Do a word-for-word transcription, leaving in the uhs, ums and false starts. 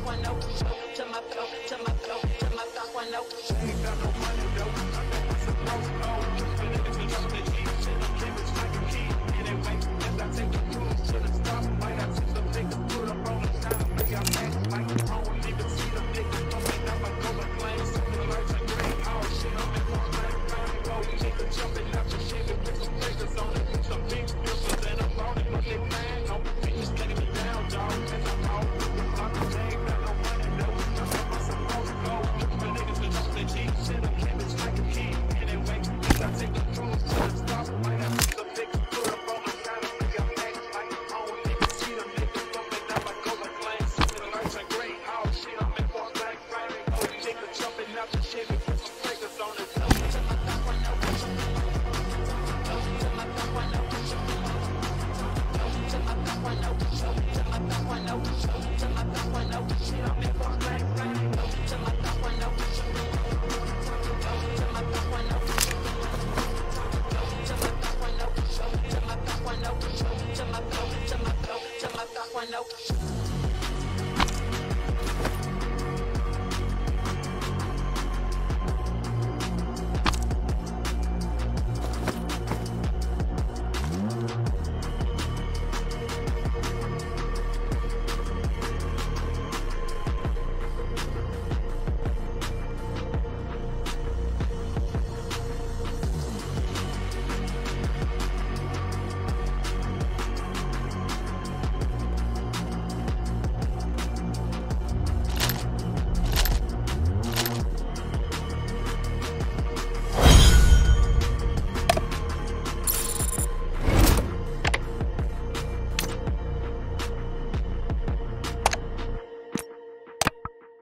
one oh, to my flow, to my flow, to my top one oh. Ain't got no money though, I think it's supposed to know. The niggas been up the G, shit, I'm chemist like a key. Anyway, as I take the cruise to the stop, might I see some niggas put up on the side, maybe I'm back like a phone, won't even see them niggas. Don't make out my go and play, something like a great house, shit, I'm in one line, round and roll, nigga jumping out your shit with some niggas on it, some big builders and I'm on it, but they plan on me, just letting me down, dog, and I'm out. I'm the same, got no money, no, I'm supposed to go. The niggas been up the G, shit, I'm chemist like a key. Anyway, as I take the cruise to the stop, might have some niggas put up on the side, maybe I'm back like a phone, niggas see them niggas jumping out my go and play, something like a great house, shit, I'm in one line, round and roll, nigga jumping out your shit with some niggas on it. To my top one oh, to my top one oh, to my top one oh, to my top one oh, to my top one oh, shit, I'm in